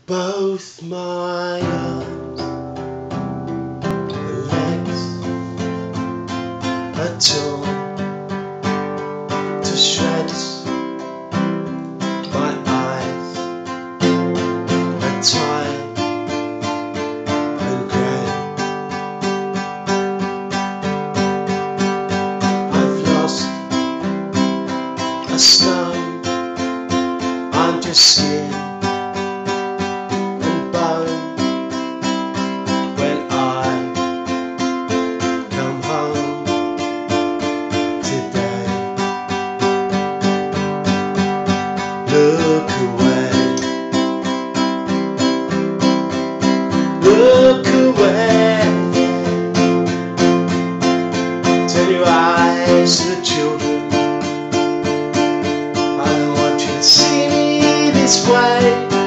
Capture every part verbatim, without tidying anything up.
both my arms and legs are torn to shreds. My eyes are tired and grey. I've lost a stone. I'm just skin and bone. When I come home today, look away, look away. Turn your eyes to the children. I don't want you to see me this way,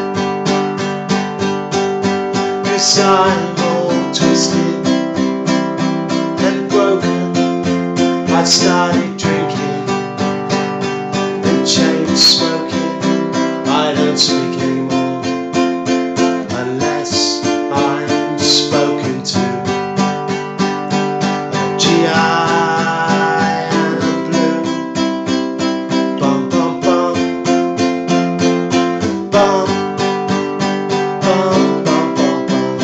'cause I'm all twisted and broken. I started drinking and chain smoking. I don't speak anymore unless I'm spoken to. G I and blue, bum bum bum, bum bum bum bum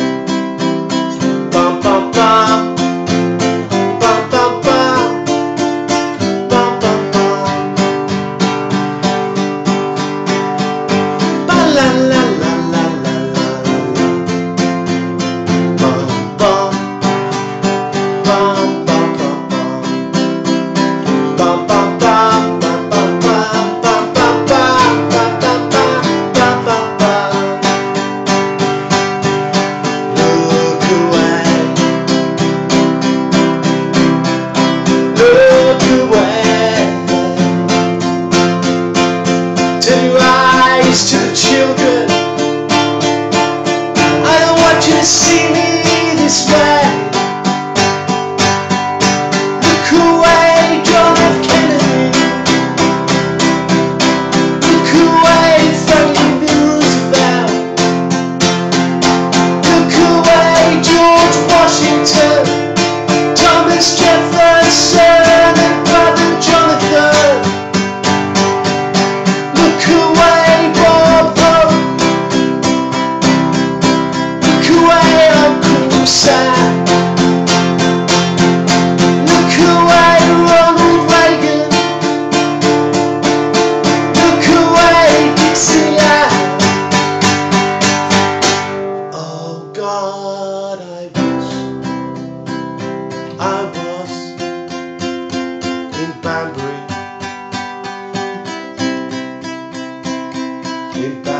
bum, bum bum bum, bum bum bum, bum bum bum, ba la la la la la la, bum bum, bum bum bum bum, bum bum bum, bum bum bum, bum bum bum, bum bum bum, bum bum bum. Look away, look away. Turn your eyes to the children. I don't want you to see me this way. Look away, John F. Kennedy. Look away, Franklin Roosevelt. Look away, George Washington, Thomas Jefferson, and Brother Jonathan. Look away, Bob Hope. Look away, Uncle Sam. Look away, Ronald Reagan. Look away, Dixieland. Oh God, I wish I was in Banbury, in Banbury.